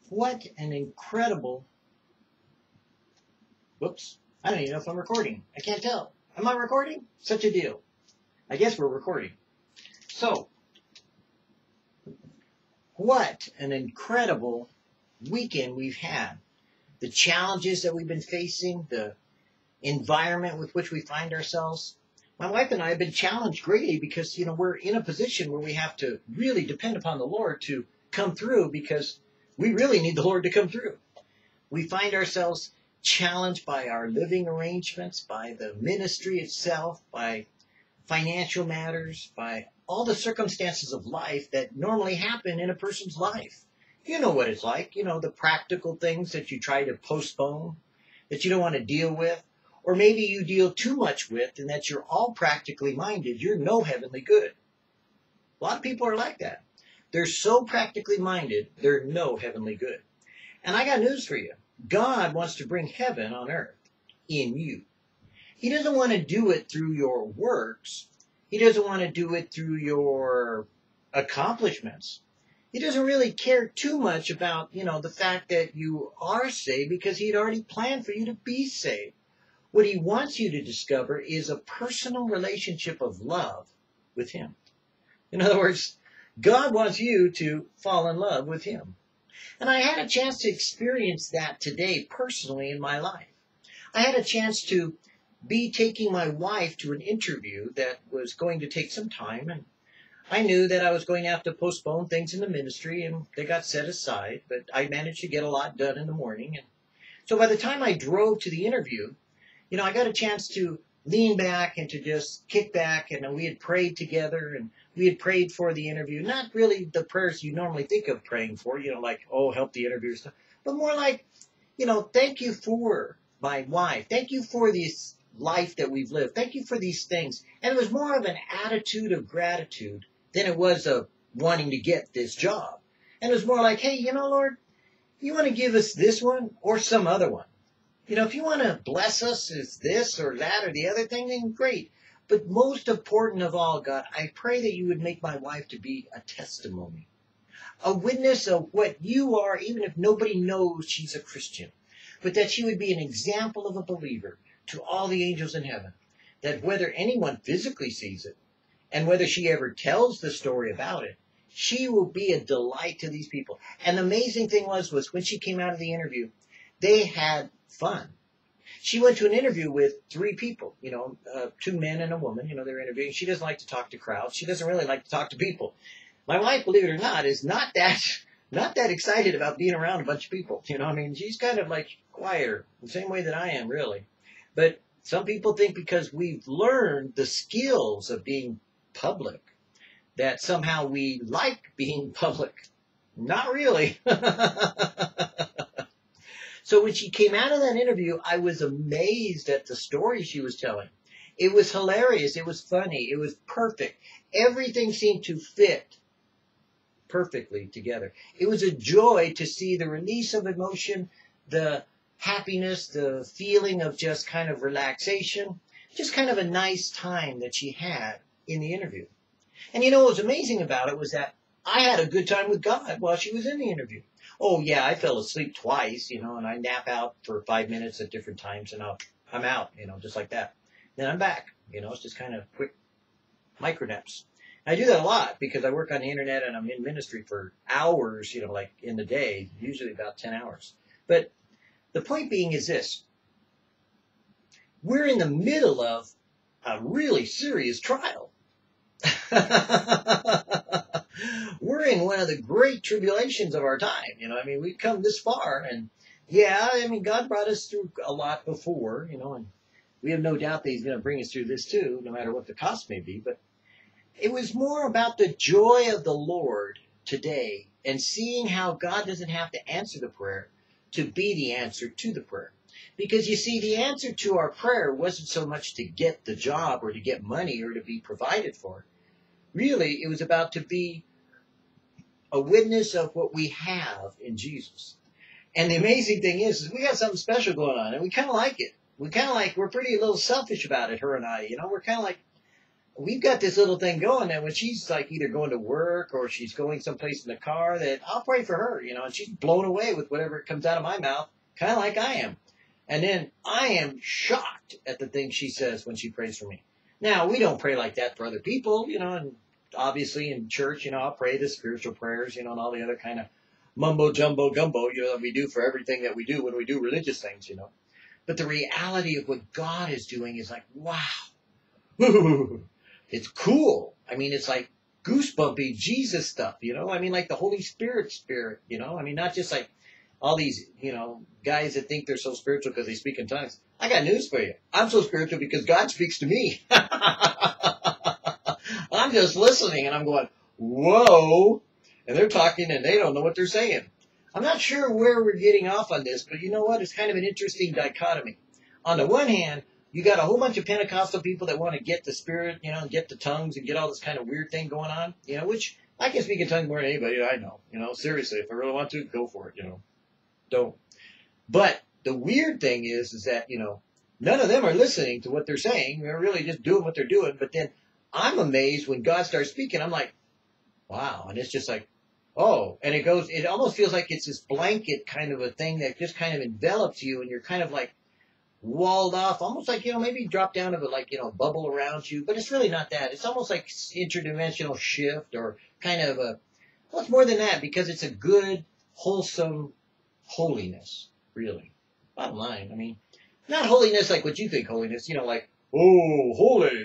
What an incredible, whoops, I don't even know if I'm recording. I can't tell. Am I recording? Such a deal. I guess we're recording. So, what an incredible weekend we've had. The challenges that we've been facing, the environment with which we find ourselves. My wife and I have been challenged greatly because, we're in a position where we have to really depend upon the Lord to come through because we really need the Lord to come through. We find ourselves challenged by our living arrangements, by the ministry itself, by financial matters, by all the circumstances of life that normally happen in a person's life. You know what it's like, the practical things that you try to postpone, that you don't want to deal with, or maybe you deal too much with and that you're all practically minded. You're no heavenly good. A lot of people are like that. They're so practically minded, they're no heavenly good. And I got news for you. God wants to bring heaven on earth in you. He doesn't want to do it through your works. He doesn't want to do it through your accomplishments. He doesn't really care too much about, the fact that you are saved because he'd already planned for you to be saved. What he wants you to discover is a personal relationship of love with him. In other words, God wants you to fall in love with him. And I had a chance to experience that today personally in my life. I had a chance to be taking my wife to an interview that was going to take some time, and I knew that I was going to have to postpone things in the ministry, and they got set aside, but I managed to get a lot done in the morning. And so by the time I drove to the interview, I got a chance to lean back and to just kick back, and we had prayed together, and we had prayed for the interview. Not really the prayers you normally think of praying for, like, oh, help the interviewer stuff, but more like, thank you for my wife. Thank you for this life that we've lived. Thank you for these things. And it was more of an attitude of gratitude than it was of wanting to get this job. And it was more like, hey, Lord, you want to give us this one or some other one? If you want to bless us as this or that or the other thing, then great. But most important of all, God, I pray that you would make my wife to be a testimony, a witness of what you are, even if nobody knows she's a Christian, but that she would be an example of a believer to all the angels in heaven, that whether anyone physically sees it and whether she ever tells the story about it, she will be a delight to these people. And the amazing thing was when she came out of the interview, they had fun. She went to an interview with 3 people, 2 men and a woman, they're interviewing. She doesn't like to talk to crowds. She doesn't really like to talk to people. My wife, believe it or not, is not that excited about being around a bunch of people. She's kind of like quieter, the same way that I am, really. But some people think because we've learned the skills of being public, that somehow we like being public. Not really. So when she came out of that interview, I was amazed at the story she was telling. It was hilarious. It was funny. It was perfect. Everything seemed to fit perfectly together. It was a joy to see the release of emotion, the happiness, the feeling of just kind of relaxation, just kind of a nice time that she had in the interview. And what was amazing about it was that I had a good time with God while she was in the interview. Oh, yeah, I fell asleep twice, and I nap out for 5 minutes at different times, and I'm out, just like that. Then I'm back. It's just kind of quick micro naps. I do that a lot because I work on the internet and I'm in ministry for hours, like in the day, usually about 10 hours. But the point being is this. We're in the middle of a really serious trial. We're in one of the great tribulations of our time. We've come this far, and God brought us through a lot before, and we have no doubt that he's going to bring us through this too, no matter what the cost may be. But it was more about the joy of the Lord today and seeing how God doesn't have to answer the prayer to be the answer to the prayer. Because you see, the answer to our prayer wasn't so much to get the job or to get money or to be provided for. Really, it was about to be a witness of what we have in Jesus. And the amazing thing is we got something special going on, and we kind of like it. We're pretty a little selfish about it, her and I. We're kind of like, we've got this little thing going that when she's like either going to work or she's going someplace in the car, that I'll pray for her, and she's blown away with whatever comes out of my mouth, kind of like I am. And then I am shocked at the things she says when she prays for me. Now, we don't pray like that for other people, and obviously in church, I'll pray the spiritual prayers, and all the other kind of mumbo jumbo gumbo, that we do for everything that we do when we do religious things, But the reality of what God is doing is like, wow. It's cool. I mean, it's like goosebumpy Jesus stuff, I mean, like the Holy Spirit, I mean, not just like all these, guys that think they're so spiritual because they speak in tongues. I got news for you. I'm so spiritual because God speaks to me. I'm just listening and I'm going, whoa. And they're talking and they don't know what they're saying. I'm not sure where we're getting off on this, but you know what? It's kind of an interesting dichotomy. On the one hand, you got a whole bunch of Pentecostal people that want to get the Spirit, and get the tongues and get all this kind of weird thing going on, which I can speak in tongues more than anybody I know. Seriously, if I really want to, go for it, Don't. But the weird thing is that, none of them are listening to what they're saying. They're really just doing what they're doing. But then I'm amazed when God starts speaking. I'm like, wow. And it's just like, oh. And it almost feels like it's this blanket kind of a thing that just kind of envelops you. And you're kind of like walled off, almost like, maybe drop down of a bubble around you. But it's really not that. It's almost like interdimensional shift or kind of well, it's more than that because it's a good, wholesome holiness, really. Bottom line, I mean, not holiness like what you think holiness, like, oh, holy,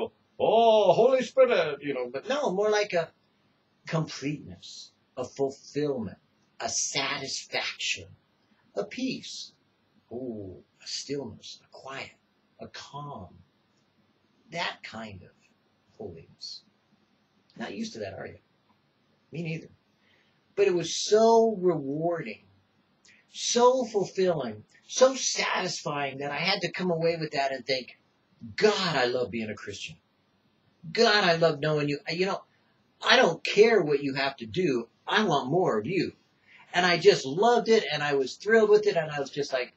oh, Holy Spirit, but no, more like a completeness, a fulfillment, a satisfaction, a peace, oh, a stillness, a quiet, a calm, that kind of holiness. Not used to that, are you? Me neither. But it was so rewarding, so fulfilling, so satisfying that I had to come away with that and think, God, I love being a Christian. God, I love knowing you. I don't care what you have to do. I want more of you. And I just loved it, and I was thrilled with it, and I was just like,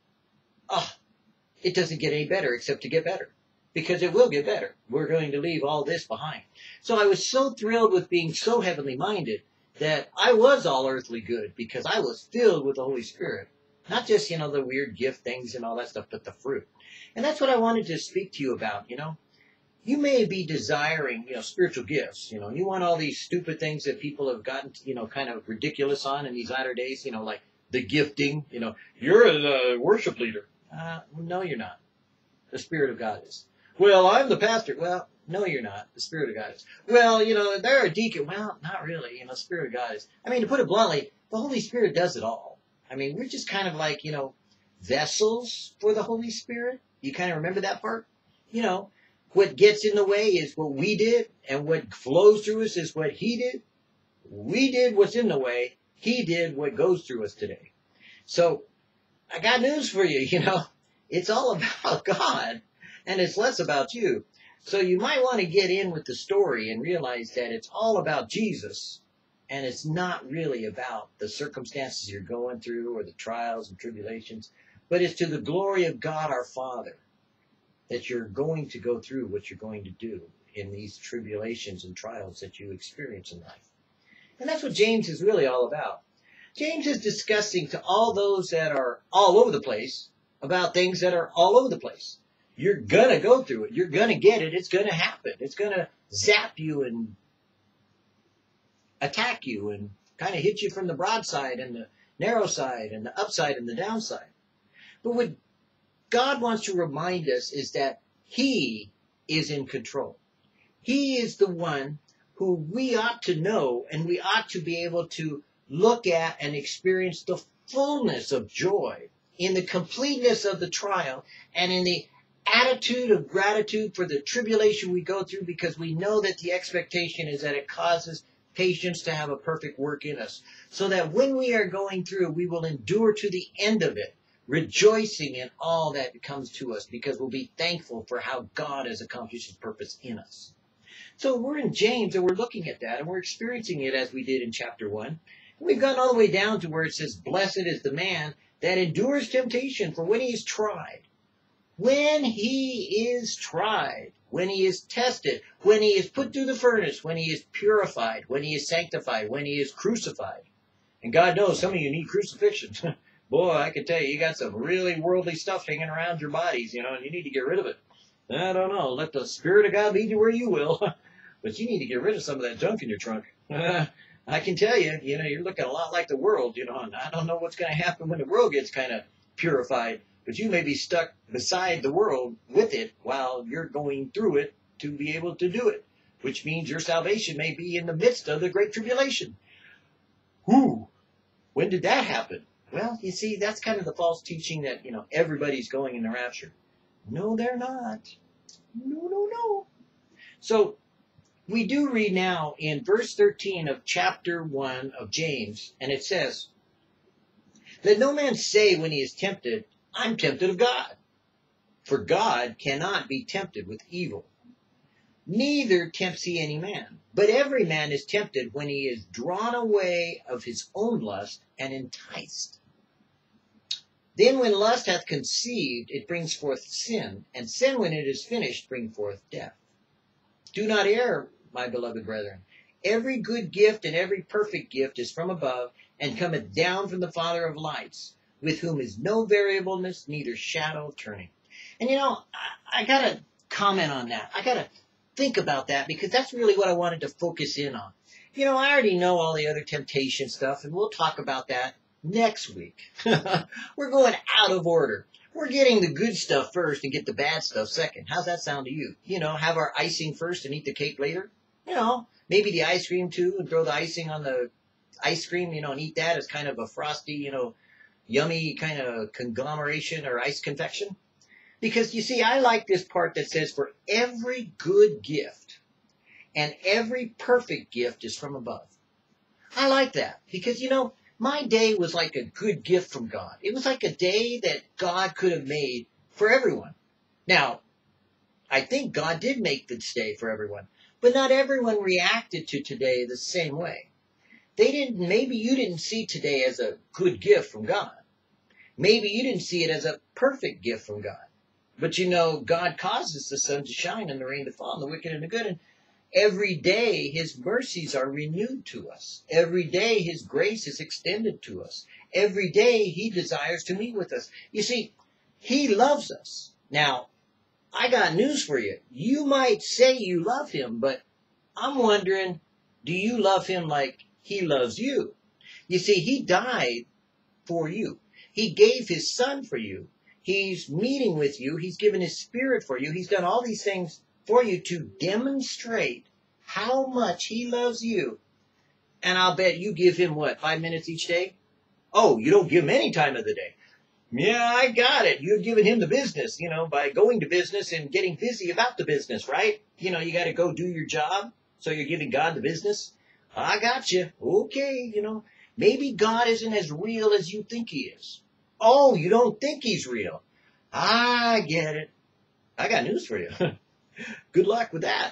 oh, it doesn't get any better except to get better. Because it will get better. We're going to leave all this behind. So I was so thrilled with being so heavenly minded that I was all earthly good because I was filled with the Holy Spirit. Not just, the weird gift things and all that stuff, but the fruit. And that's what I wanted to speak to you about, You may be desiring, spiritual gifts, You want all these stupid things that people have gotten, kind of ridiculous on in these latter days, like the gifting, You're a worship leader. No, you're not. The Spirit of God is. Well, I'm the pastor. Well, no, you're not. The Spirit of God is. Well, they're a deacon. Well, not really. The Spirit of God is. I mean, to put it bluntly, the Holy Spirit does it all. I mean, we're just kind of like, vessels for the Holy Spirit. You kind of remember that part? What gets in the way is what we did, and what flows through us is what He did. We did what's in the way. He did what goes through us today. So, I got news for you, It's all about God, and it's less about you. So you might want to get in with the story and realize that it's all about Jesus, and it's not really about the circumstances you're going through or the trials and tribulations, but it's to the glory of God our Father that you're going to go through what you're going to do in these tribulations and trials that you experience in life. And that's what James is really all about. James is discussing to all those that are all over the place about things that are all over the place. You're going to go through it. You're going to get it. It's going to happen. It's going to zap you and attack you and kind of hit you from the broadside and the narrow side and the upside and the downside. But what God wants to remind us is that He is in control. He is the one who we ought to know, and we ought to be able to look at and experience the fullness of joy in the completeness of the trial and in the attitude of gratitude for the tribulation we go through, because we know that the expectation is that it causes patience to have a perfect work in us, so that when we are going through, we will endure to the end of it, rejoicing in all that comes to us, because we'll be thankful for how God has accomplished His purpose in us. So we're in James, and we're looking at that, and we're experiencing it as we did in chapter 1. And we've gone all the way down to where it says, blessed is the man that endures temptation, for when he is tried. When he is tried, when he is tested, when he is put through the furnace, when he is purified, when he is sanctified, when he is crucified. And God knows some of you need crucifixion. Boy, I can tell you, you got some really worldly stuff hanging around your bodies, and you need to get rid of it. I don't know. Let the Spirit of God lead you where you will. But you need to get rid of some of that junk in your trunk. I can tell you, you're looking a lot like the world, and I don't know what's going to happen when the world gets kind of purified. But you may be stuck beside the world with it while you're going through it to be able to do it, which means your salvation may be in the midst of the Great Tribulation. Whoo! When did that happen? Well, you see, that's kind of the false teaching that, everybody's going in the rapture. No, they're not. No. So, we do read now in verse 13 of chapter 1 of James, and it says, "Let no man say when he is tempted, I'm tempted of God. For God cannot be tempted with evil. Neither tempts he any man. But every man is tempted when he is drawn away of his own lust and enticed. Then when lust hath conceived, it brings forth sin. And sin, when it is finished, brings forth death. Do not err, my beloved brethren. Every good gift and every perfect gift is from above, and cometh down from the Father of lights, with whom is no variableness, neither shadow of turning." And I got to comment on that. I got to think about that, because that's really what I wanted to focus in on. I already know all the other temptation stuff, and we'll talk about that next week. We're going out of order. We're getting the good stuff first and get the bad stuff second. How's that sound to you? Have our icing first and eat the cake later? Maybe the ice cream too, and throw the icing on the ice cream, and eat that as kind of a frosty, yummy kind of conglomeration or ice confection. Because, you see, I like this part that says, "For every good gift and every perfect gift is from above." I like that because, my day was like a good gift from God. It was like a day that God could have made for everyone. Now, I think God did make this day for everyone, but not everyone reacted to today the same way. Maybe you didn't see today as a good gift from God. Maybe you didn't see it as a perfect gift from God. But God causes the sun to shine and the rain to fall on the wicked and the good. And every day his mercies are renewed to us. Every day his grace is extended to us. Every day he desires to meet with us. You see, he loves us. Now, I got news for you. You might say you love him, but I'm wondering, do you love him like he loves you? You see, he died for you. He gave his son for you. He's meeting with you. He's given his Spirit for you. He's done all these things for you to demonstrate how much he loves you. And I'll bet you give him, 5 minutes each day? Oh, you don't give him any time of the day. Yeah, I got it. You're giving him the business, by going to business and getting busy about the business, right? You got to go do your job, so you're giving God the business. I got you. Okay, maybe God isn't as real as you think he is. Oh, you don't think he's real. I get it. I got news for you. Good luck with that.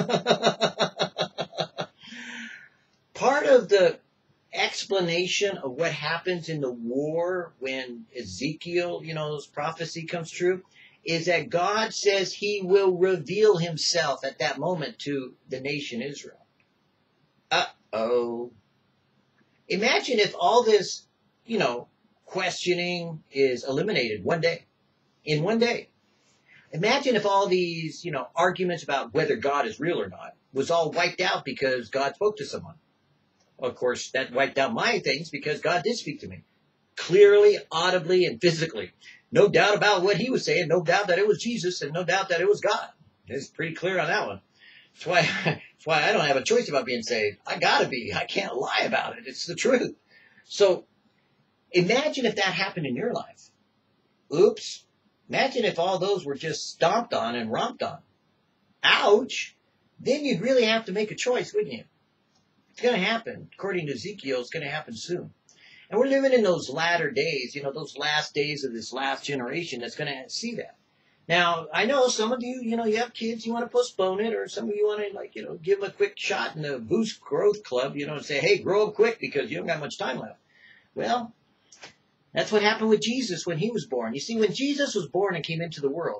Part of the explanation of what happens in the war when Ezekiel's prophecy comes true is that God says he will reveal himself at that moment to the nation Israel. Uh-oh. Imagine if all this, questioning is eliminated in one day. Imagine if all these, arguments about whether God is real or not was all wiped out because God spoke to someone. Of course, that wiped out my things because God did speak to me. Clearly, audibly, and physically. No doubt about what he was saying. No doubt that it was Jesus, and no doubt that it was God. It's pretty clear on that one. That's why I don't have a choice about being saved. I gotta be. I can't lie about it. It's the truth. So, imagine if that happened in your life. Oops. Imagine if all those were just stomped on and romped on. Ouch. Then you'd really have to make a choice, wouldn't you? It's going to happen. According to Ezekiel, it's going to happen soon. And we're living in those latter days, those last days of this last generation that's going to see that. Now, I know some of you, you have kids, you want to postpone it, or some of you want to, give them a quick shot in the Boost Growth Club, and say, hey, grow up quick because you don't got much time left. Well, that's what happened with Jesus when he was born. You see, when Jesus was born and came into the world,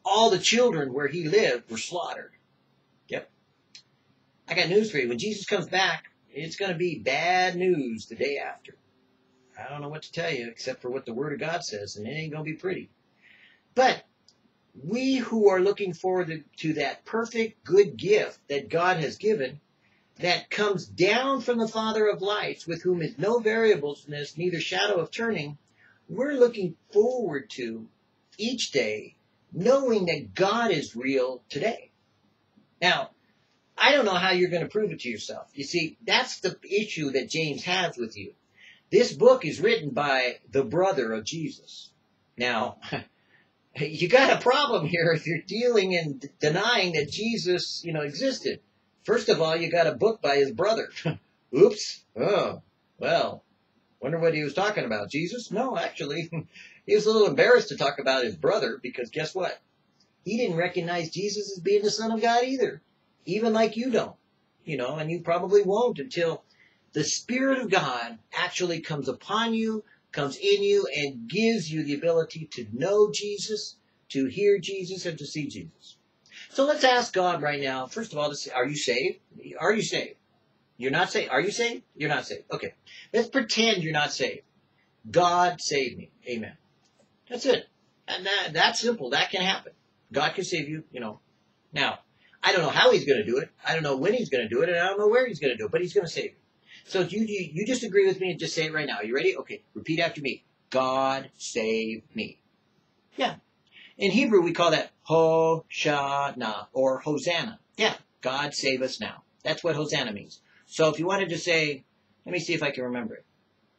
all the children where he lived were slaughtered. Yep. I got news for you. When Jesus comes back, it's going to be bad news the day after. I don't know what to tell you except for what the Word of God says, and it ain't going to be pretty. But we who are looking forward to that perfect good gift that God has given, that comes down from the Father of lights, with whom is no variableness, neither shadow of turning, we're looking forward to each day, knowing that God is real today. Now, I don't know how you're going to prove it to yourself. You see, that's the issue that James has with you. This book is written by the brother of Jesus. Now, you got a problem here if you're dealing and denying that Jesus, existed. First of all, you got a book by his brother. Oops. Oh, well, wonder what he was talking about. Jesus? No, actually, he was a little embarrassed to talk about his brother because guess what? He didn't recognize Jesus as being the Son of God either. Even like you don't, and you probably won't until the Spirit of God actually comes upon you, comes in you, and gives you the ability to know Jesus, to hear Jesus, and to see Jesus. So let's ask God right now, first of all, to say, are you saved? Are you saved? You're not saved. Are you saved? You're not saved. Okay. Let's pretend you're not saved. God saved me. Amen. That's it. And that's simple. That can happen. God can save you, Now, I don't know how he's going to do it. I don't know when he's going to do it, and I don't know where he's going to do it, but he's going to save you. So you just agree with me and just say it right now. You ready? Okay. Repeat after me. God save me. Yeah. In Hebrew, we call that Hoshana or Hosanna. Yeah. God save us now. That's what Hosanna means. So if you wanted to say, let me see if I can remember it.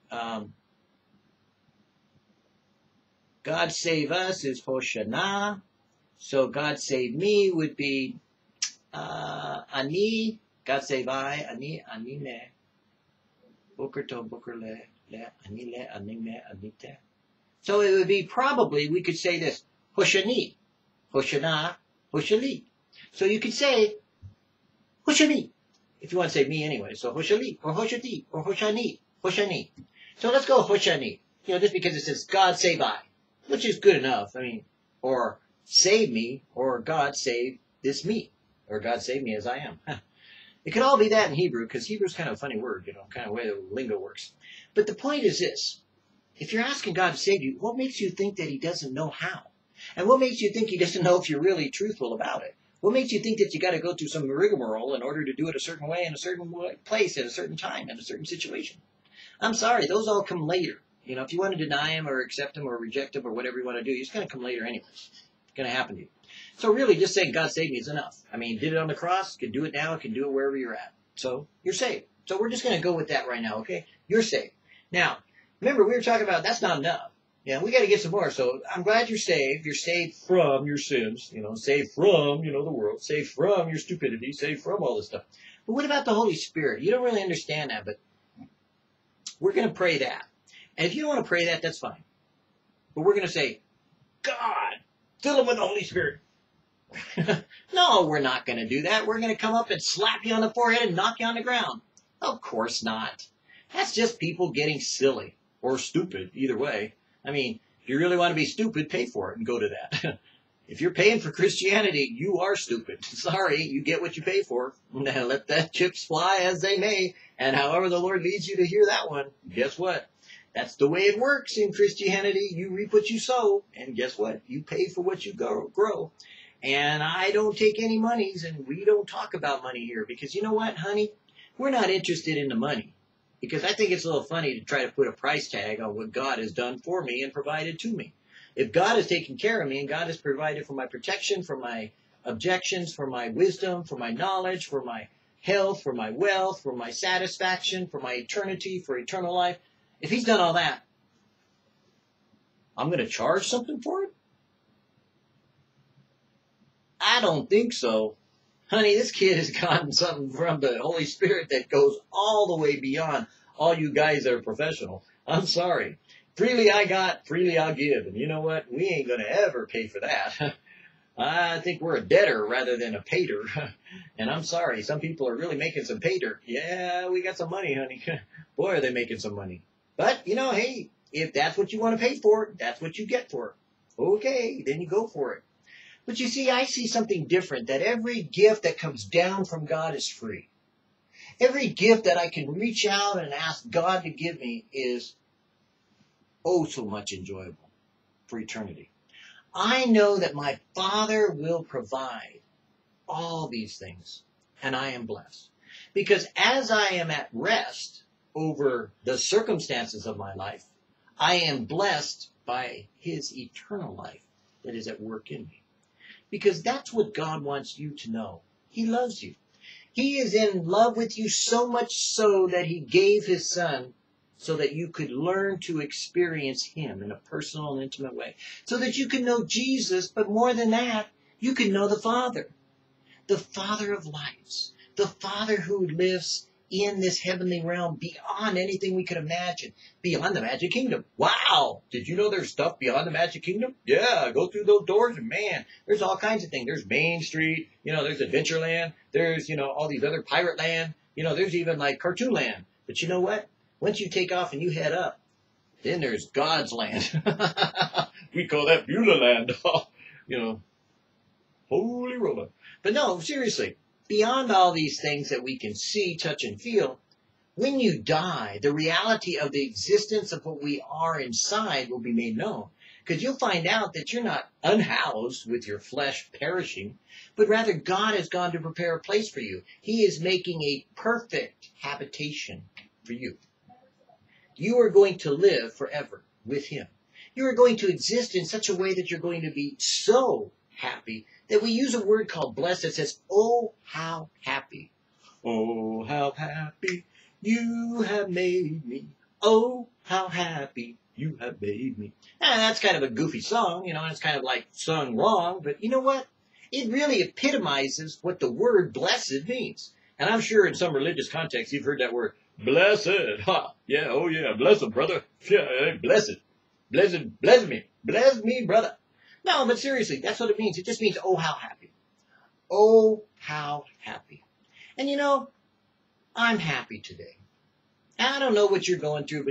God save us is Hoshana. So God save me would be Ani. God save I. Ani me. Buker to buker le ani le ani me anite. So it would be probably, we could say this, Hoshani, Hoshana, Hoshali. So you could say Hoshani, if you want to say me anyway. So Hoshali, or Hoshati, or Hoshani, Hoshani. So let's go Hoshani. Just because it says God save I, which is good enough. Or save me, or God save this me, or God save me as I am. It could all be that in Hebrew, because Hebrew's kind of a funny word, kind of way the lingo works. But the point is this. If you're asking God to save you, what makes you think that he doesn't know how? And what makes you think he doesn't know if you're really truthful about it? What makes you think that you got to go through some rigmarole in order to do it a certain way, in a certain place, at a certain time, in a certain situation? I'm sorry, those all come later. If you want to deny him or accept him or reject him or whatever you want to do, it's going to come later anyways. It's going to happen to you. So really, just saying God saved me is enough. Did it on the cross, can do it now, can do it wherever you're at. So you're saved. So we're just going to go with that right now, okay? You're saved. Now, remember, we were talking about that's not enough. Yeah, we got to get some more. So I'm glad you're saved. You're saved from your sins, saved from, the world, saved from your stupidity, saved from all this stuff. But what about the Holy Spirit? You don't really understand that, but we're going to pray that. And if you don't want to pray that, that's fine. But we're going to say, God, fill him with the Holy Spirit. No, we're not going to do that. We're going to come up and slap you on the forehead and knock you on the ground. Of course not. That's just people getting silly or stupid, either way. If you really want to be stupid, pay for it and go to that. If you're paying for Christianity, you are stupid. Sorry, you get what you pay for. Let the chips fly as they may. And however the Lord leads you to hear that one, guess what? That's the way it works in Christianity. You reap what you sow. And guess what? You pay for what you grow. And I don't take any monies, and we don't talk about money here. Because you know what, honey? We're not interested in the money. Because I think it's a little funny to try to put a price tag on what God has done for me and provided to me. If God has taken care of me and God has provided for my protection, for my objections, for my wisdom, for my knowledge, for my health, for my wealth, for my satisfaction, for my eternity, for eternal life, if he's done all that, I'm going to charge something for it? I don't think so. Honey, this kid has gotten something from the Holy Spirit that goes all the way beyond all you guys that are professional. I'm sorry. Freely I got, freely I'll give. And you know what? We ain't going to ever pay for that. I think we're a debtor rather than a payer. And I'm sorry, some people are really making some pater. Yeah, we got some money, honey. Boy, are they making some money. But, hey, if that's what you want to pay for, that's what you get for it. Okay, then you go for it. But you see, I see something different, that every gift that comes down from God is free. Every gift that I can reach out and ask God to give me is oh so much enjoyable for eternity. I know that my Father will provide all these things, and I am blessed. Because as I am at rest over the circumstances of my life, I am blessed by his eternal life that is at work in me. Because that's what God wants you to know. He loves you. He is in love with you so much so that he gave his son so that you could learn to experience him in a personal and intimate way. So that you can know Jesus, but more than that, you can know the Father of lights, the Father who lives in this heavenly realm beyond anything we could imagine, beyond the magic kingdom. Wow! Did you know there's stuff beyond the magic kingdom? Yeah, go through those doors and man, there's all kinds of things. There's Main Street, there's Adventureland, there's, all these other pirate land, there's even like Cartoon Land. But you know what? Once you take off and you head up, then there's God's land. We call that Beulah land. Holy roller. But no, seriously, beyond all these things that we can see, touch, and feel, when you die, the reality of the existence of what we are inside will be made known. Because you'll find out that you're not unhoused with your flesh perishing, but rather God has gone to prepare a place for you. He is making a perfect habitation for you. You are going to live forever with him. You are going to exist in such a way that you're going to be so happy that we use a word called blessed that says, oh, how happy. Oh, how happy you have made me. Oh, how happy you have made me. And that's kind of a goofy song, and it's kind of like sung wrong, but you know what? It really epitomizes what the word blessed means. And I'm sure in some religious context you've heard that word, blessed. Ha, yeah, oh yeah, bless him, brother. Yeah, blessed. Bless me, brother. No, but seriously, that's what it means. It just means, oh, how happy. Oh, how happy. And I'm happy today. I don't know what you're going through, but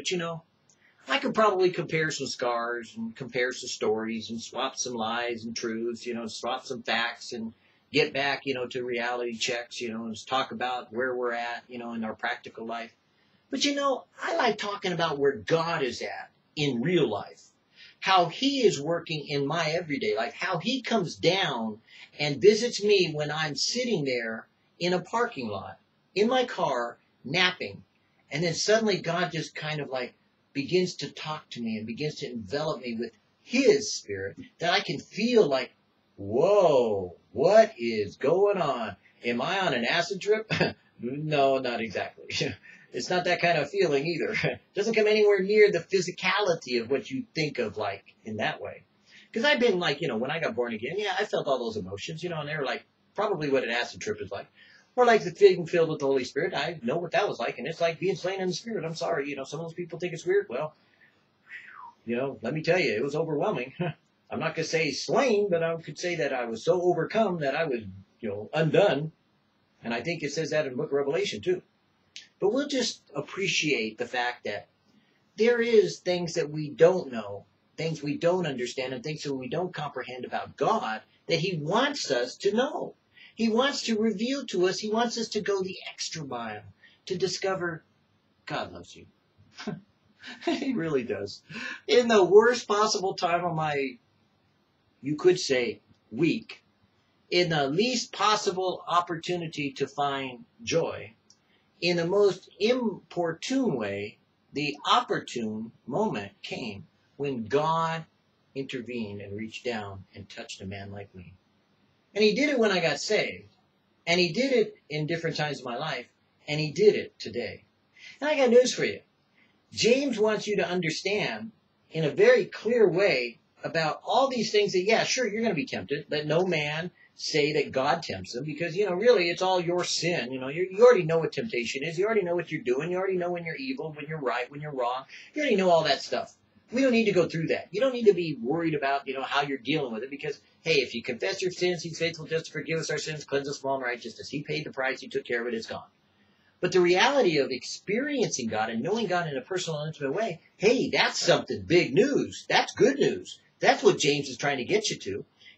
I could probably compare some scars and compare some stories and swap some lies and truths, swap some facts and get back, to reality checks, and talk about where we're at, in our practical life. But I like talking about where God is at in real life. How he is working in my everyday life, how he comes down and visits me when I'm sitting there in a parking lot, in my car, napping. And then suddenly God just kind of like begins to talk to me and begins to envelop me with his spirit that I can feel like, whoa, what is going on? Am I on an acid trip? No, not exactly. It's not that kind of feeling either. It doesn't come anywhere near the physicality of what you think of like in that way. Because I've been like, when I got born again, yeah, I felt all those emotions, and they were like probably what an acid trip is like. Or like the being filled with the Holy Spirit. I know what that was like, and it's like being slain in the Spirit. I'm sorry, some of those people think it's weird. Well, let me tell you, it was overwhelming. I'm not going to say slain, but I could say that I was so overcome that I was, undone. And I think it says that in the book of Revelation too. But we'll just appreciate the fact that there is things that we don't know, things we don't understand, and things that we don't comprehend about God that he wants us to know. He wants to reveal to us. He wants us to go the extra mile to discover God loves you. He really does. In the worst possible time of my, you could say, week, in the least possible opportunity to find joy, in the most importune way, the opportune moment came when God intervened and reached down and touched a man like me. And he did it when I got saved. And he did it in different times of my life. And he did it today. And I got news for you. James wants you to understand in a very clear way about all these things that, yeah, sure, you're going to be tempted. Let no man say that God tempts them, because, really it's all your sin. You already know what temptation is. You already know what you're doing. You already know when you're evil, when you're right, when you're wrong. You already know all that stuff. We don't need to go through that. You don't need to be worried about, how you're dealing with it, because, hey, if you confess your sins, he's faithful just to forgive us our sins, cleanse us from all unrighteousness. He paid the price. He took care of it. It's gone. But the reality of experiencing God and knowing God in a personal and intimate way, hey, that's something big news. That's good news. That's what James is trying to get you to.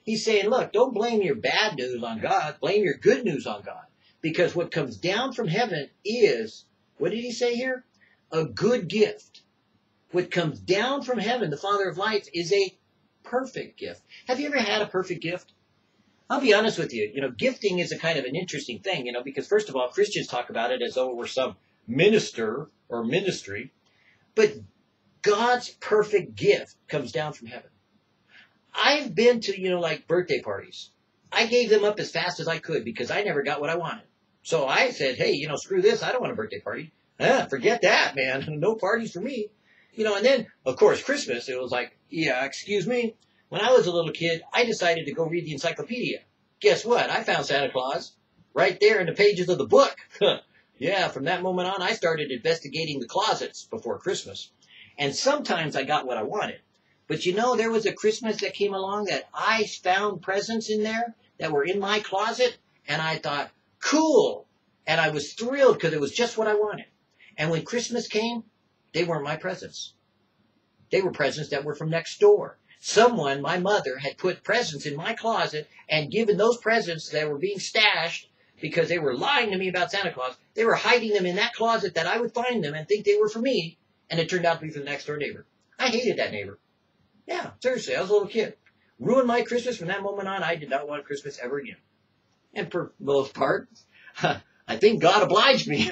He's saying, look, don't blame your bad news on God. Blame your good news on God. Because what comes down from heaven is, what did he say here? A good gift. What comes down from heaven, the Father of lights, is a perfect gift. Have you ever had a perfect gift? I'll be honest with you. Gifting is a kind of an interesting thing, because first of all, Christians talk about it as though it were some minister or ministry. But God's perfect gift comes down from heaven. I've been to, like birthday parties. I gave them up as fast as I could because I never got what I wanted. So I said, hey, screw this. I don't want a birthday party. Forget that, man. No parties for me. And then, of course, Christmas, it was like, yeah, excuse me. When I was a little kid, I decided to go read the encyclopedia. Guess what? I found Santa Claus right there in the pages of the book. Yeah, from that moment on, I started investigating the closets before Christmas. And sometimes I got what I wanted. But there was a Christmas that came along that I found presents in there that were in my closet. And I thought, cool. And I was thrilled because it was just what I wanted. And when Christmas came, they weren't my presents. They were presents that were from next door. Someone, my mother, had put presents in my closet and given those presents that were being stashed because they were lying to me about Santa Claus. They were hiding them in that closet that I would find them and think they were for me. And it turned out to be for the next door neighbor. I hated that neighbor. Yeah, seriously, I was a little kid. Ruined my Christmas. From that moment on, I did not want Christmas ever again. And for the most part, I think God obliged me.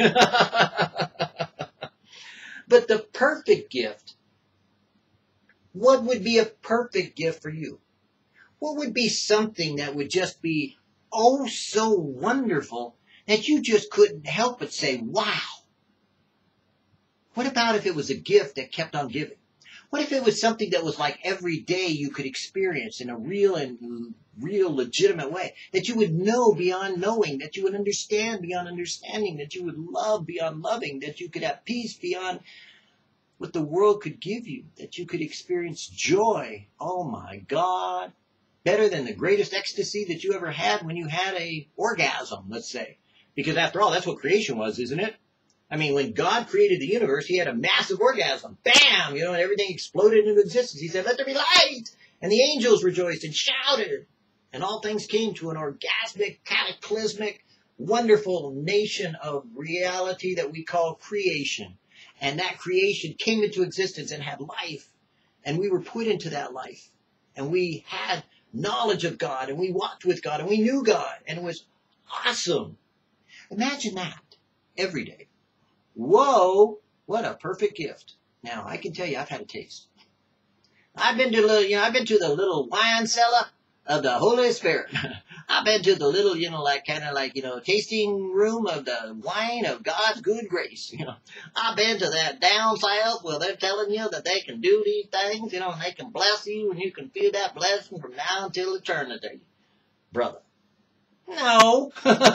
But the perfect gift, what would be a perfect gift for you? What would be something that would just be oh so wonderful that you just couldn't help but say, wow? What about if it was a gift that kept on giving? What if it was something that was like every day you could experience in a real legitimate way, that you would know beyond knowing, that you would understand beyond understanding, that you would love beyond loving, that you could have peace beyond what the world could give you, that you could experience joy? Oh my God. Better than the greatest ecstasy that you ever had when you had a orgasm, let's say. Because after all, that's what creation was, isn't it? I mean, when God created the universe, he had a massive orgasm. Bam! And everything exploded into existence. He said, let there be light! And the angels rejoiced and shouted. And all things came to an orgasmic, cataclysmic, wonderful nation of reality that we call creation. And that creation came into existence and had life. And we were put into that life. And we had knowledge of God. And we walked with God. And we knew God. And it was awesome. Imagine that every day. Whoa, what a perfect gift. Now, I can tell you, I've had a taste. I've been to the little wine cellar of the Holy Spirit. I've been to the little, tasting room of the wine of God's good grace. I've been to that down south where they're telling you that they can do these things, and they can bless you, and you can feel that blessing from now until eternity. Brother. No.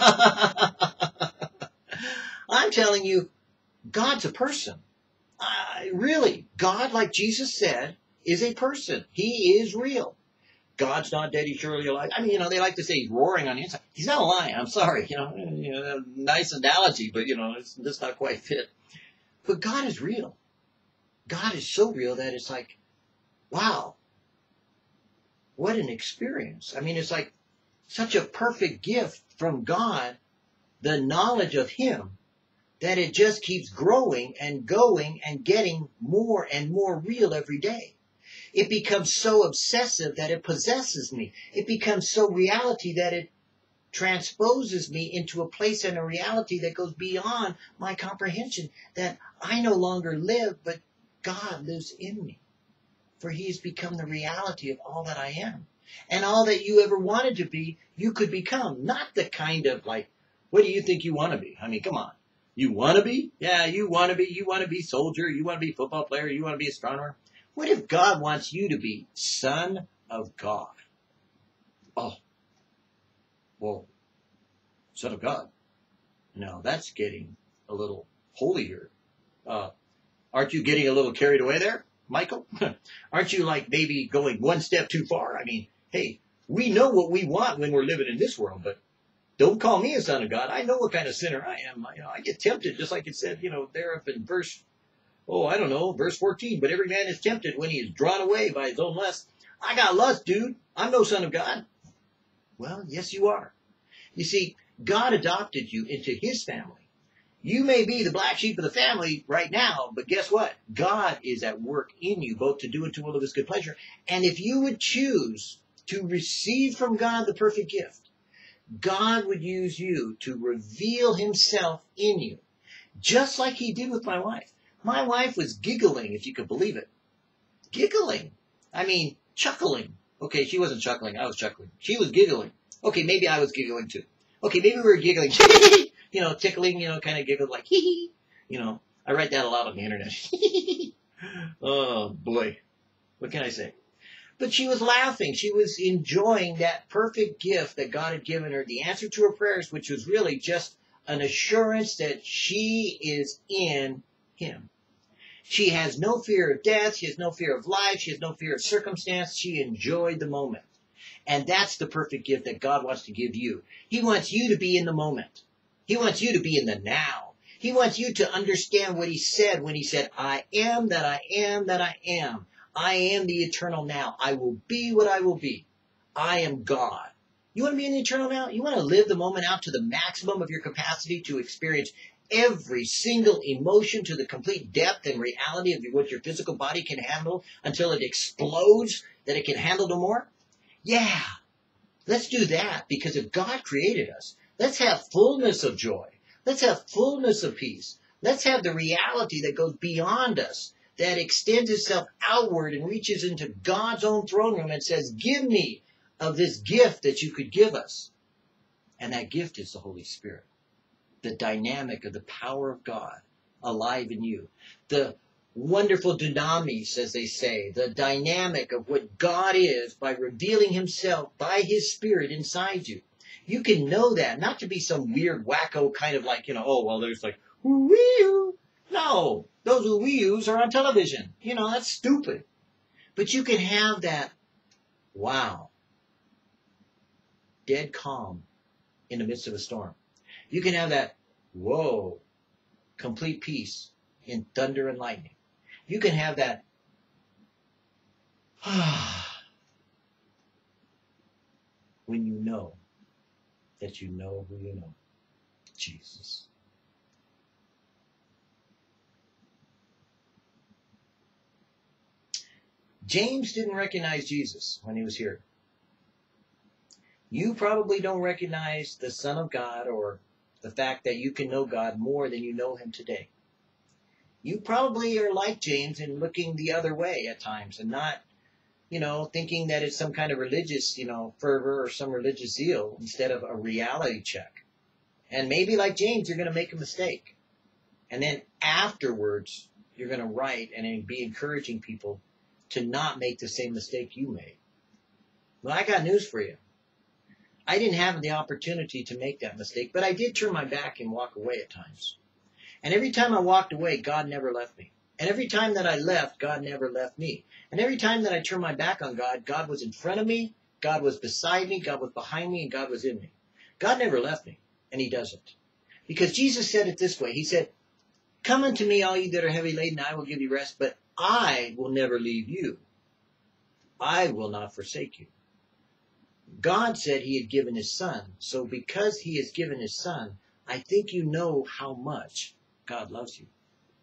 I'm telling you, God's a person. Really, God, like Jesus said, is a person. He is real. God's not dead, he's surely alive. I mean, they like to say he's roaring on the inside. He's not lying, I'm sorry. Nice analogy, but, it's not quite fit. But God is real. God is so real that it's like, wow, what an experience. I mean, it's like such a perfect gift from God, the knowledge of him, that it just keeps growing and going and getting more and more real every day. It becomes so obsessive that it possesses me. It becomes so reality that it transposes me into a place and a reality that goes beyond my comprehension, that I no longer live, but God lives in me. For he has become the reality of all that I am. And all that you ever wanted to be, you could become. Not the kind of what do you think you want to be? I mean, come on. You want to be? Yeah, you want to be. You want to be soldier. You want to be football player. You want to be astronomer. What if God wants you to be Son of God? Oh, well, Son of God. Now that's getting a little holier. Aren't you getting a little carried away there, Michael? Aren't you maybe going one step too far? I mean, hey, we know what we want when we're living in this world, but don't call me a son of God. I know what kind of sinner I am. I get tempted, just like it said, there up in verse 14. But every man is tempted when he is drawn away by his own lust. I got lust, dude. I'm no son of God. Well, yes, you are. You see, God adopted you into his family. You may be the black sheep of the family right now, but guess what? God is at work in you, both to do and to will of his good pleasure. And if you would choose to receive from God the perfect gift, God would use you to reveal himself in you, just like he did with my wife. My wife was giggling, if you could believe it. Giggling. I mean, chuckling. Okay, she wasn't chuckling. I was chuckling. She was giggling. Okay, maybe I was giggling too. Okay, maybe we were giggling. Tickling, kind of giggled like, hee hee. I write that a lot on the internet. Oh, boy. What can I say? But she was laughing. She was enjoying that perfect gift that God had given her, the answer to her prayers, which was really just an assurance that she is in him. She has no fear of death. She has no fear of life. She has no fear of circumstance. She enjoyed the moment. And that's the perfect gift that God wants to give you. He wants you to be in the moment. He wants you to be in the now. He wants you to understand what he said when he said, I am that I am that I am. I am the eternal now. I will be what I will be. I am God. You want to be in the eternal now? You want to live the moment out to the maximum of your capacity to experience every single emotion to the complete depth and reality of what your physical body can handle until it explodes, that it can handle no more? Yeah, let's do that, because if God created us, let's have fullness of joy. Let's have fullness of peace. Let's have the reality that goes beyond us, that extends itself outward and reaches into God's own throne room and says, give me of this gift that you could give us. And that gift is the Holy Spirit, the dynamic of the power of God alive in you, the wonderful dynamis, as they say, the dynamic of what God is by revealing himself by his Spirit inside you. You can know that, not to be some weird wacko kind of like, there's like, woo-wee-oo. No, those woo-wee-oos are on television. That's stupid. But you can have that, wow, dead calm in the midst of a storm. You can have that, whoa, complete peace in thunder and lightning. You can have that, when you know that you know who you know, Jesus. James didn't recognize Jesus when he was here. You probably don't recognize the Son of God or the fact that you can know God more than you know him today. You probably are like James in looking the other way at times and not, thinking that it's some kind of religious, fervor or some religious zeal instead of a reality check. And maybe like James, you're going to make a mistake. And then afterwards, you're going to write and be encouraging people to not make the same mistake you made. Well, I got news for you. I didn't have the opportunity to make that mistake, but I did turn my back and walk away at times. And every time I walked away, God never left me. And every time that I left, God never left me. And every time that I turned my back on God, God was in front of me, God was beside me, God was behind me, and God was in me. God never left me, and he doesn't. Because Jesus said it this way. He said, come unto me, all you that are heavy laden, I will give you rest, but I will never leave you. I will not forsake you. God said he had given his son. So because he has given his son, I think you know how much God loves you.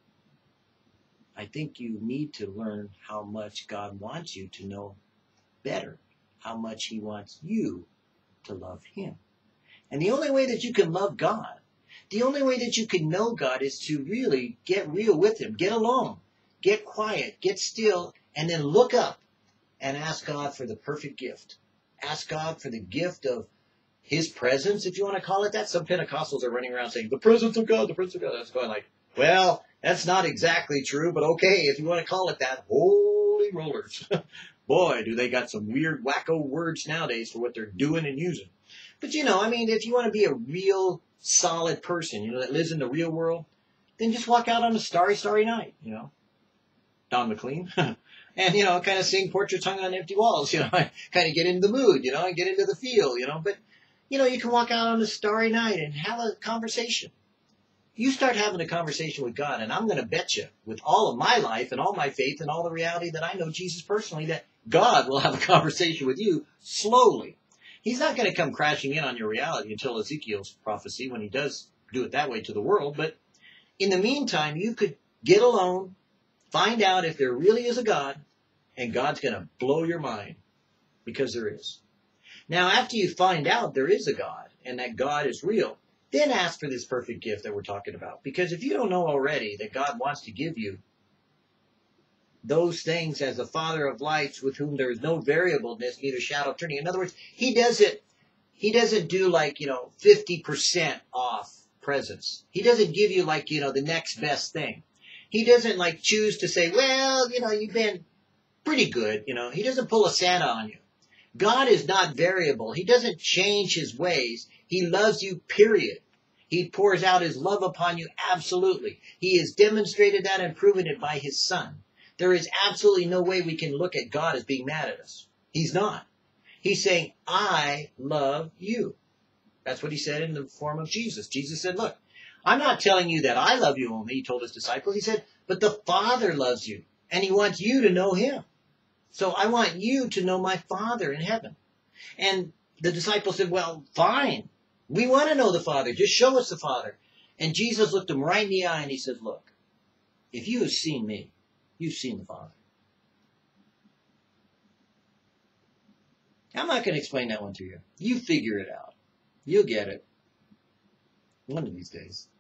I think you need to learn how much God wants you to know better, how much he wants you to love him. And the only way that you can love God, the only way that you can know God is to really get real with him, get alone, get quiet, get still, and then look up and ask God for the perfect gift. Ask God for the gift of his presence, if you want to call it that. Some Pentecostals are running around saying, the presence of God, the presence of God. That's going like, well, that's not exactly true, but okay, if you want to call it that, holy rollers. Boy, do they got some weird wacko words nowadays for what they're doing and using. But if you want to be a real solid person, that lives in the real world, then just walk out on a starry, starry night, Don McLean. And, kind of sing Portraits Hung on Empty Walls, kind of get into the mood, and get into the feel, but, you can walk out on a starry night and have a conversation. You start having a conversation with God, and I'm going to bet you, with all of my life and all my faith and all the reality that I know Jesus personally, that God will have a conversation with you slowly. He's not going to come crashing in on your reality until Ezekiel's prophecy, when he does do it that way to the world. But in the meantime, you could get alone, find out if there really is a God, and God's going to blow your mind, because there is. Now, after you find out there is a God and that God is real, then ask for this perfect gift that we're talking about. Because if you don't know already that God wants to give you those things as the Father of lights, with whom there is no variableness, neither shadow of turning. In other words, he doesn't do like, 50% off presents. He doesn't give you like, the next best thing. He doesn't like choose to say, well, you've been pretty good. He doesn't pull a Santa on you. God is not variable. He doesn't change his ways. He loves you, period. He pours out his love upon you, absolutely. He has demonstrated that and proven it by his Son. There is absolutely no way we can look at God as being mad at us. He's not. He's saying, I love you. That's what he said in the form of Jesus. Jesus said, look, I'm not telling you that I love you only, he told his disciples. He said, but the Father loves you, and he wants you to know him. So I want you to know my Father in heaven. And the disciples said, well, fine. We want to know the Father. Just show us the Father. And Jesus looked them right in the eye and he said, look, if you have seen me, you've seen the Father. I'm not going to explain that one to you. You figure it out. You'll get it. One of these days.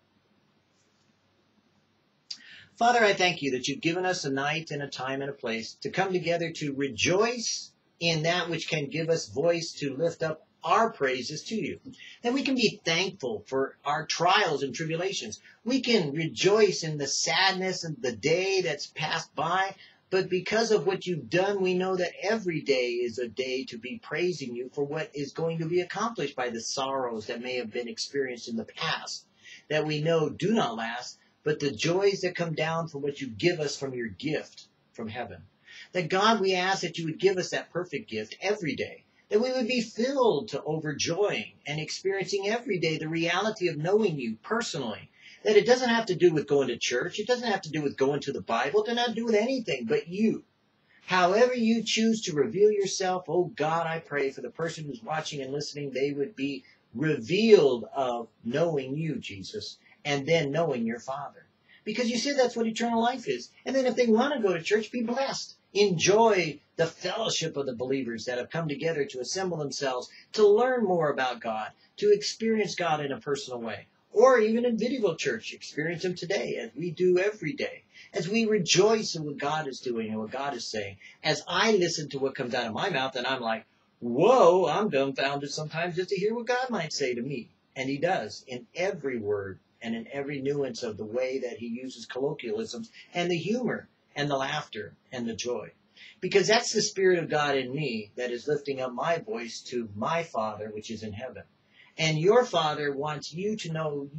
Father, I thank you that you've given us a night and a time and a place to come together to rejoice in that which can give us voice to lift up our praises to you. That we can be thankful for our trials and tribulations. We can rejoice in the sadness of the day that's passed by. But because of what you've done, we know that every day is a day to be praising you for what is going to be accomplished by the sorrows that may have been experienced in the past, that we know do not last, but the joys that come down from what you give us from your gift from heaven. That God, we ask that you would give us that perfect gift every day, that we would be filled to overjoying and experiencing every day the reality of knowing you personally. That it doesn't have to do with going to church. It doesn't have to do with going to the Bible. It doesn't have to do with anything but you. However you choose to reveal yourself, oh God, I pray for the person who's watching and listening, they would be revealed of knowing you, Jesus, and then knowing your Father. Because you said that's what eternal life is. And then if they want to go to church, be blessed. Enjoy the fellowship of the believers that have come together to assemble themselves, to learn more about God, to experience God in a personal way. Or even in VidDevoChurch, experience him today, as we do every day. As we rejoice in what God is doing and what God is saying. As I listen to what comes out of my mouth, and I'm like, whoa, I'm dumbfounded sometimes just to hear what God might say to me. And he does, in every word and in every nuance of the way that he uses colloquialisms and the humor and the laughter and the joy. Because that's the Spirit of God in me that is lifting up my voice to my Father, which is in heaven. And your Father wants you to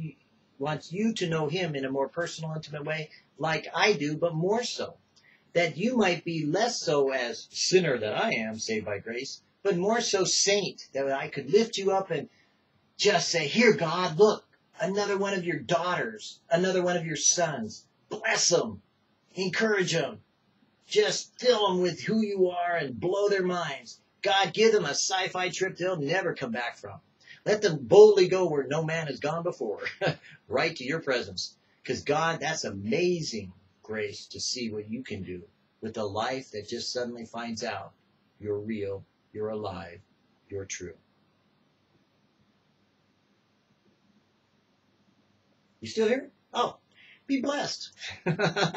know him in a more personal, intimate way, like I do, but more so. That you might be less so as sinner that I am, saved by grace, but more so saint, that I could lift you up and just say, here, God, look, another one of your daughters, another one of your sons. Bless them. Encourage them. Just fill them with who you are and blow their minds. God, give them a sci-fi trip they'll never come back from. Let them boldly go where no man has gone before, right to your presence. Because God, that's amazing grace to see what you can do with a life that just suddenly finds out you're real, you're alive, you're true. You still here? Oh, be blessed. Give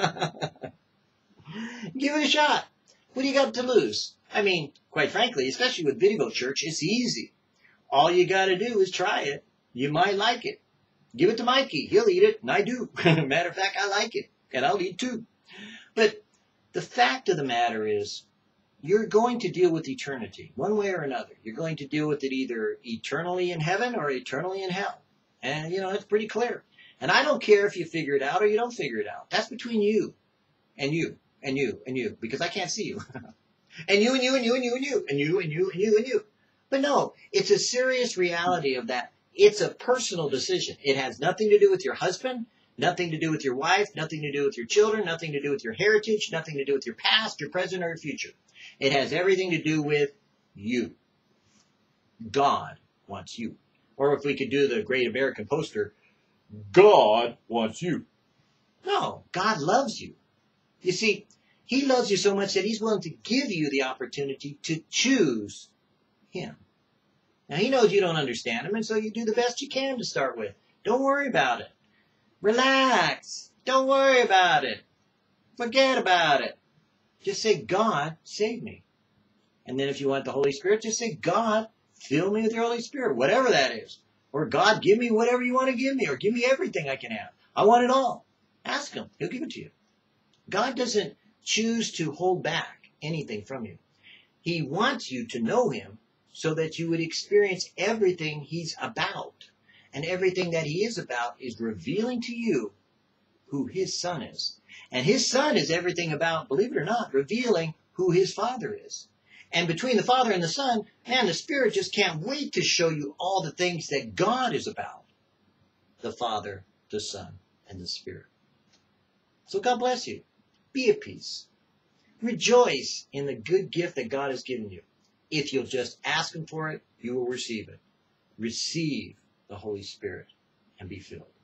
it a shot. What do you got to lose? I mean, quite frankly, especially with VidDevoChurch, it's easy. All you got to do is try it. You might like it. Give it to Mikey. He'll eat it, and I do. Matter of fact, I like it, and I'll eat too. But the fact of the matter is, you're going to deal with eternity, one way or another. You're going to deal with it either eternally in heaven or eternally in hell. And, it's pretty clear. And I don't care if you figure it out or you don't figure it out. That's between you and you and you and you, because I can't see you. And you and you and you and you and you and you and you and you and you. But no, it's a serious reality of that It's a personal decision. It has nothing to do with your husband, nothing to do with your wife, nothing to do with your children, nothing to do with your heritage, nothing to do with your past, your present, or your future. It has everything to do with you. God wants you. Or if we could do the great American poster, God wants you. No, God loves you. You see, he loves you so much that he's willing to give you the opportunity to choose him. Now, he knows you don't understand him, and so you do the best you can to start with. Don't worry about it. Relax. Don't worry about it. Forget about it. Just say, God, save me. And then if you want the Holy Spirit, just say, God, fill me with your Holy Spirit, whatever that is. Or God, give me whatever you want to give me, or give me everything I can have. I want it all. Ask him. He'll give it to you. God doesn't choose to hold back anything from you. He wants you to know him so that you would experience everything he's about. And everything that he is about is revealing to you who his son is. And his son is everything about, believe it or not, revealing who his father is. And between the Father and the Son, man, the Spirit just can't wait to show you all the things that God is about. The Father, the Son, and the Spirit. So God bless you. Be at peace. Rejoice in the good gift that God has given you. If you'll just ask him for it, you will receive it. Receive the Holy Spirit and be filled.